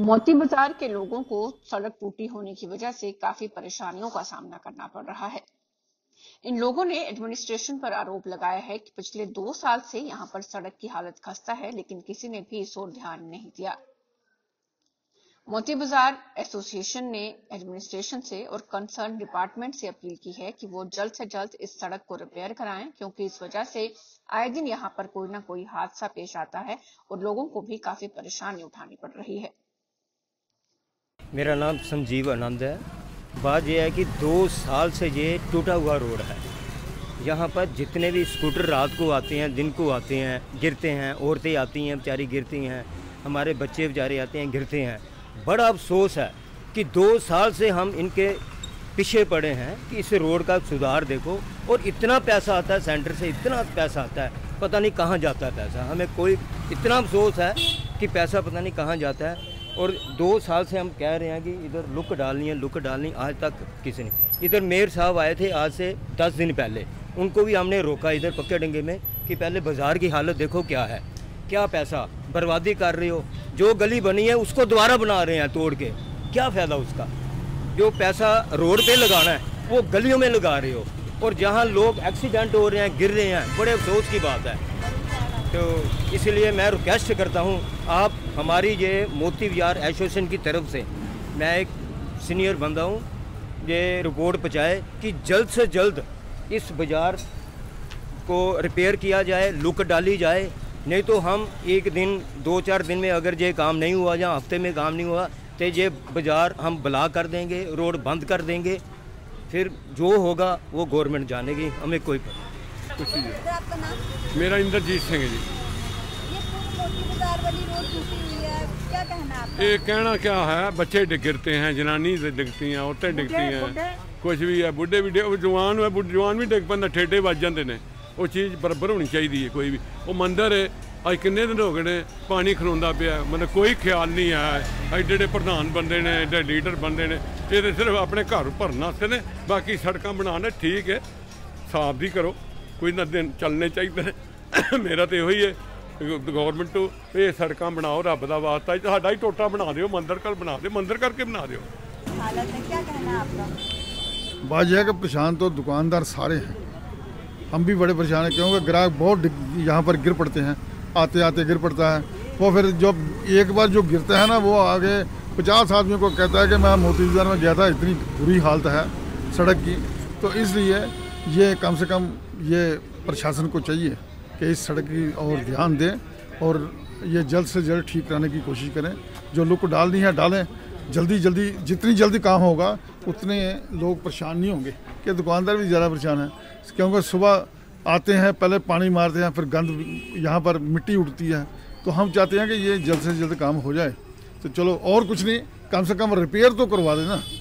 मोती बाजार के लोगों को सड़क टूटी होने की वजह से काफी परेशानियों का सामना करना पड़ रहा है। इन लोगों ने एडमिनिस्ट्रेशन पर आरोप लगाया है कि पिछले 2 साल से यहां पर सड़क की हालत खस्ता है, लेकिन किसी ने भी इस ओर ध्यान नहीं दिया। मोती बाजार एसोसिएशन ने एडमिनिस्ट्रेशन से और कंसर्न डिपार्टमेंट से अपील की है कि वो जल्द से जल्द इस सड़क को रिपेयर कराएं, क्योंकि इस वजह से आए दिन यहां पर कोई ना कोई हादसा पेश आता है और लोगों को भी काफी परेशानी उठानी पड़ रही है। मेरा नाम संजीव आनंद है। बात यह है कि 2 साल से ये टूटा हुआ रोड है। यहाँ पर जितने भी स्कूटर रात को आते हैं, दिन को आते हैं, गिरते हैं। औरतें आती हैं बेचारी गिरती हैं, हमारे बच्चे बेचारे आते हैं गिरते हैं। बड़ा अफसोस है कि 2 साल से हम इनके पीछे पड़े हैं कि इस रोड का सुधार देखो। और इतना पैसा आता है सेंटर से, इतना पैसा आता है, पता नहीं कहाँ जाता है पैसा। हमें कोई इतना अफसोस है कि पैसा पता नहीं कहाँ जाता है। और 2 साल से हम कह रहे हैं कि इधर लुक डालनी, आज तक किसी ने। इधर मेयर साहब आए थे आज से 10 दिन पहले, उनको भी हमने रोका इधर पक्के डंगे में कि पहले बाज़ार की हालत देखो क्या है, क्या पैसा बर्बादी कर रहे हो। जो गली बनी है उसको दोबारा बना रहे हैं तोड़ के, क्या फ़ायदा उसका। जो पैसा रोड पे लगाना है वो गलियों में लगा रहे हो, और जहाँ लोग एक्सीडेंट हो रहे हैं, गिर रहे हैं, बड़े अफसोस की बात है। तो इसलिए मैं रिक्वेस्ट करता हूँ, आप हमारी ये मोती बाजार एसोसिएशन की तरफ से, मैं एक सीनियर बंदा हूँ, ये रिपोर्ट पहुँचाए कि जल्द से जल्द इस बाज़ार को रिपेयर किया जाए, लुक डाली जाए। नहीं तो हम एक दिन 2-4 दिन में अगर ये काम नहीं हुआ या हफ्ते में काम नहीं हुआ तो ये बाज़ार हम ब्लॉक कर देंगे, रोड बंद कर देंगे। फिर जो होगा वो गवर्नमेंट जानेगी, हमें कोई पता कुछ नहीं। मेरा इंद्रजीत सिंह जी। ये मोती बाजार वाली रोड टूटी हुई है, क्या कहना है आपका? ये कहना क्या है, बच्चे गिरते हैं, जनानी डिगती हैं, औरतें डिगती हैं, कुछ भी है, बुढ़े भी जवान है, जवान भी डिग पैंदा, ठेडे वज जाते हैं। वो चीज़ बराबर होनी चाहिए। कोई भी वो मंदिर है, अज किन्ने दिन हो गए पानी खलोंदा पिया, मतलब कोई ख्याल नहीं है। एडे एडे प्रधान बंदे ने, एडे लीडर बंदे ने, ये तो सिर्फ अपने घर भरने वास्ते ने। बाकी सड़क बनाने ठीक है, साफ भी करो, कोई ना दिन चलने चाहिए। मेरा तो यही है गवर्नमेंट तो ये सड़क बनाओ, रब का वास्ता साडा ही टोटा बना दो, मंदिर कर बना दो, मंदिर करके बना दो। हालत है, क्या कहना है आपका? बात यह है कि परेशान तो दुकानदार सारे हैं, हम भी बड़े परेशान हैं, क्योंकि ग्राहक बहुत यहाँ पर गिर पड़ते हैं, आते आते गिर पड़ता है। वो फिर जब एक बार जो गिरता है ना, वो आगे 50 आदमियों को कहता है कि मैं मोती बाजार में गया था, इतनी बुरी हालत है सड़क की। तो इसलिए ये कम से कम ये प्रशासन को चाहिए कि इस सड़क की और ध्यान दें और ये जल्द से जल्द ठीक कराने की कोशिश करें। जो लोग को डालनी है डालें, जल्दी जितनी जल्दी काम होगा उतने लोग परेशान नहीं होंगे। कि दुकानदार भी ज़्यादा परेशान है, क्योंकि सुबह आते हैं, पहले पानी मारते हैं, फिर गंद यहाँ पर मिट्टी उड़ती है। तो हम चाहते हैं कि ये जल्द से जल्द काम हो जाए। तो चलो और कुछ नहीं, कम से कम रिपेयर तो करवा देना।